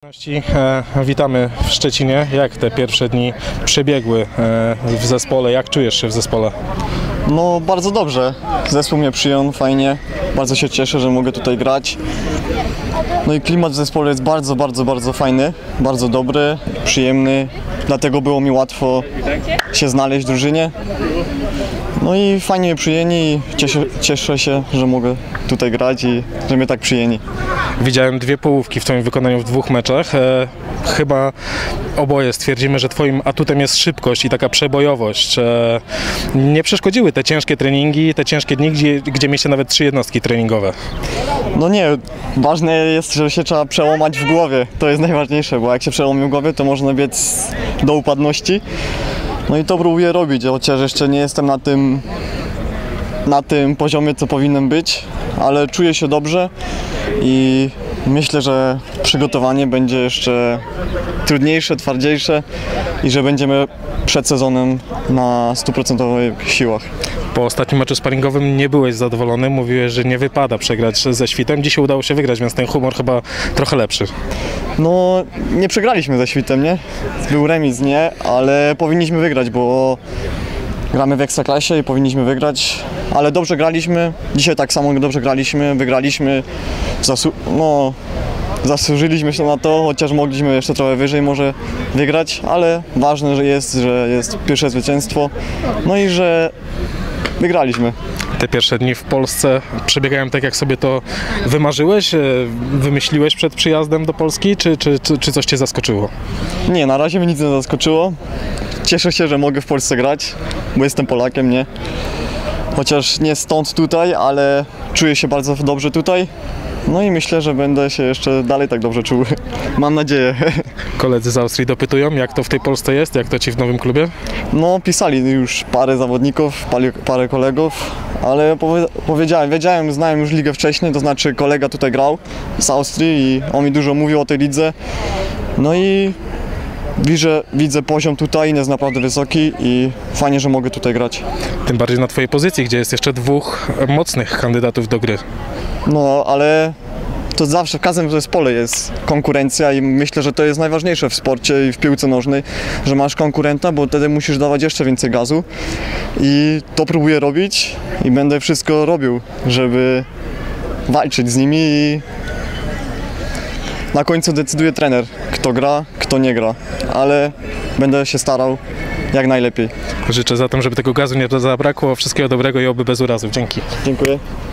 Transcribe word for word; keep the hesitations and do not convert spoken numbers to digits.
E, witamy w Szczecinie. Jak te pierwsze dni przebiegły e, w zespole? Jak czujesz się w zespole? No bardzo dobrze. Zespół mnie przyjął fajnie. Bardzo się cieszę, że mogę tutaj grać. No i klimat w zespole jest bardzo, bardzo, bardzo fajny. Bardzo dobry, przyjemny. Dlatego było mi łatwo się znaleźć w drużynie. No i fajnie mnie przyjęli i cieszę, cieszę się, że mogę tutaj grać i że mnie tak przyjęli. Widziałem dwie połówki w Twoim wykonaniu w dwóch meczach. E, chyba oboje stwierdzimy, że Twoim atutem jest szybkość i taka przebojowość. E, nie przeszkodziły te ciężkie treningi, te ciężkie dni, gdzie, gdzie mieliście nawet trzy jednostki treningowe. No nie, ważne jest, że się trzeba przełamać w głowie. To jest najważniejsze, bo jak się przełamie w głowie, to można biec do upadności. No i to próbuję robić, chociaż jeszcze nie jestem na tym, na tym poziomie, co powinien być, ale czuję się dobrze i myślę, że przygotowanie będzie jeszcze trudniejsze, twardziejsze i że będziemy przed sezonem na stuprocentowych siłach. Po ostatnim meczu sparingowym nie byłeś zadowolony, mówiłeś, że nie wypada przegrać ze Świtem. Dzisiaj udało się wygrać, więc ten humor chyba trochę lepszy. No, nie przegraliśmy ze Świtem, nie? Był remis, nie? Ale powinniśmy wygrać, bo gramy w Ekstraklasie i powinniśmy wygrać, ale dobrze graliśmy. Dzisiaj tak samo dobrze graliśmy, wygraliśmy. Zasu no, zasłużyliśmy się na to, chociaż mogliśmy jeszcze trochę wyżej może wygrać, ale ważne że jest, że jest pierwsze zwycięstwo, no i że wygraliśmy. Te pierwsze dni w Polsce przebiegają tak, jak sobie to wymarzyłeś, wymyśliłeś przed przyjazdem do Polski, czy, czy, czy, czy coś Cię zaskoczyło? Nie, na razie mnie nic nie zaskoczyło. Cieszę się, że mogę w Polsce grać, bo jestem Polakiem, nie? Chociaż nie stąd tutaj, ale czuję się bardzo dobrze tutaj. No i myślę, że będę się jeszcze dalej tak dobrze czuł. Mam nadzieję. Koledzy z Austrii dopytują, jak to w tej Polsce jest, jak to Ci w nowym klubie? No, pisali już parę zawodników, parę kolegów, ale powiedziałem, wiedziałem, znałem już ligę wcześniej, to znaczy kolega tutaj grał z Austrii i on mi dużo mówił o tej lidze. No i widzę, widzę poziom tutaj, jest naprawdę wysoki i fajnie, że mogę tutaj grać. Tym bardziej na Twojej pozycji, gdzie jest jeszcze dwóch mocnych kandydatów do gry. No, ale to zawsze w każdym zespole jest konkurencja i myślę, że to jest najważniejsze w sporcie i w piłce nożnej, że masz konkurenta, bo wtedy musisz dawać jeszcze więcej gazu i to próbuję robić i będę wszystko robił, żeby walczyć z nimi i na końcu decyduje trener, kto gra, kto nie gra, ale będę się starał jak najlepiej. Życzę zatem, żeby tego gazu nie zabrakło, wszystkiego dobrego i oby bez urazów. Dzięki. Dziękuję.